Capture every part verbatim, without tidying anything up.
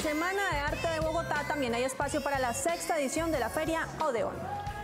Semana de Arte de Bogotá también hay espacio para la sexta edición de la Feria Odeón.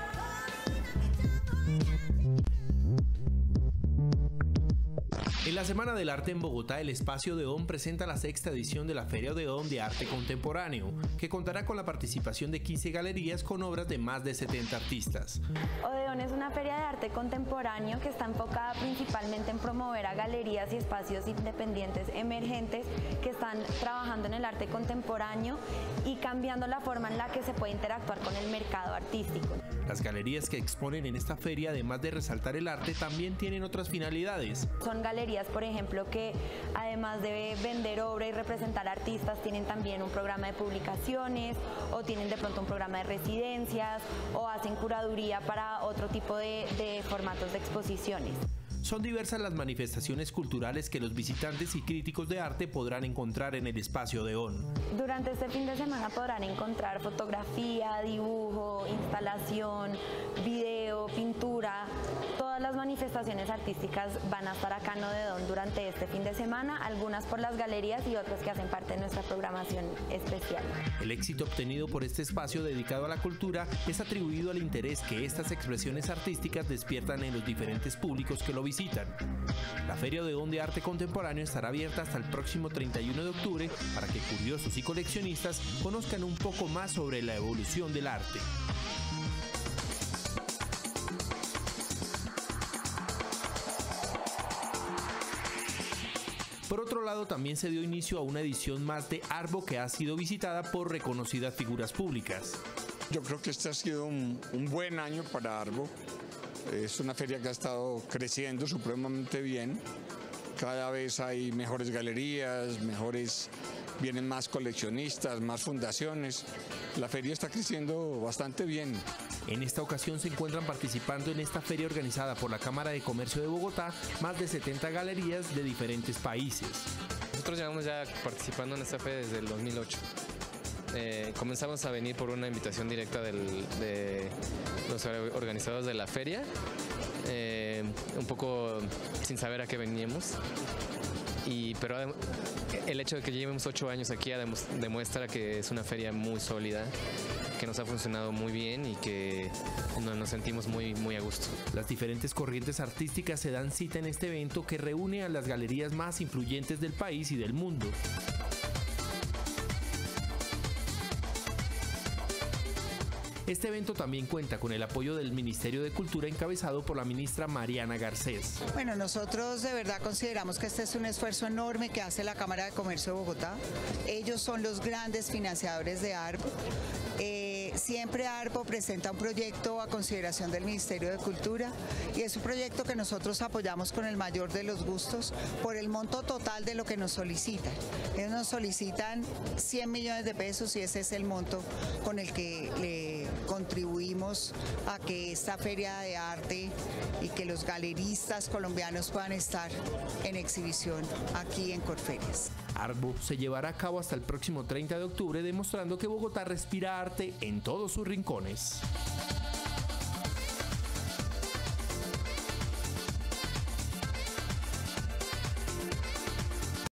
En la Semana del Arte en Bogotá, el Espacio Odeón presenta la sexta edición de la Feria Odeón de Arte Contemporáneo, que contará con la participación de quince galerías con obras de más de setenta artistas. Odeón es una feria de arte contemporáneo que está enfocada principalmente en promover a galerías y espacios independientes emergentes que están trabajando en el arte contemporáneo y cambiando la forma en la que se puede interactuar con el mercado artístico. Las galerías que exponen en esta feria, además de resaltar el arte, también tienen otras finalidades. Son galerías, por ejemplo, que además de vender obra y representar artistas, tienen también un programa de publicaciones o tienen de pronto un programa de residencias o hacen curaduría para otro tipo de, de formatos de exposiciones. Son diversas las manifestaciones culturales que los visitantes y críticos de arte podrán encontrar en el Espacio Odeón. Durante este fin de semana podrán encontrar fotografía, dibujo, instalación, video, pintura. Todas las manifestaciones artísticas van a estar acá en Odeón durante este fin de semana, algunas por las galerías y otras que hacen parte de nuestra programación especial. El éxito obtenido por este espacio dedicado a la cultura es atribuido al interés que estas expresiones artísticas despiertan en los diferentes públicos que lo visitan. La Feria Odeón de Arte Contemporáneo estará abierta hasta el próximo treinta y uno de octubre para que curiosos y coleccionistas conozcan un poco más sobre la evolución del arte. Por otro lado, también se dio inicio a una edición más de Arbo que ha sido visitada por reconocidas figuras públicas. Yo creo que este ha sido un, un buen año para Arbo. Es una feria que ha estado creciendo supremamente bien. Cada vez hay mejores galerías, mejores, vienen más coleccionistas, más fundaciones. La feria está creciendo bastante bien. En esta ocasión se encuentran participando en esta feria organizada por la Cámara de Comercio de Bogotá más de setenta galerías de diferentes países. Nosotros llevamos ya participando en esta feria desde el dos mil ocho. Eh, comenzamos a venir por una invitación directa del, de los organizadores de la feria, eh, un poco sin saber a qué veníamos, y, pero el hecho de que llevemos ocho años aquí demuestra que es una feria muy sólida, que nos ha funcionado muy bien y que nos sentimos muy, muy a gusto. Las diferentes corrientes artísticas se dan cita en este evento que reúne a las galerías más influyentes del país y del mundo. Este evento también cuenta con el apoyo del Ministerio de Cultura encabezado por la ministra Mariana Garcés. Bueno, nosotros de verdad consideramos que este es un esfuerzo enorme que hace la Cámara de Comercio de Bogotá. Ellos son los grandes financiadores de Arbo. Eh, siempre Arbo presenta un proyecto a consideración del Ministerio de Cultura y es un proyecto que nosotros apoyamos con el mayor de los gustos por el monto total de lo que nos solicitan. Ellos nos solicitan cien millones de pesos y ese es el monto con el que le contribuimos a que esta feria de arte y que los galeristas colombianos puedan estar en exhibición aquí en Corferias. Arbo se llevará a cabo hasta el próximo treinta de octubre, demostrando que Bogotá respira arte en todos sus rincones.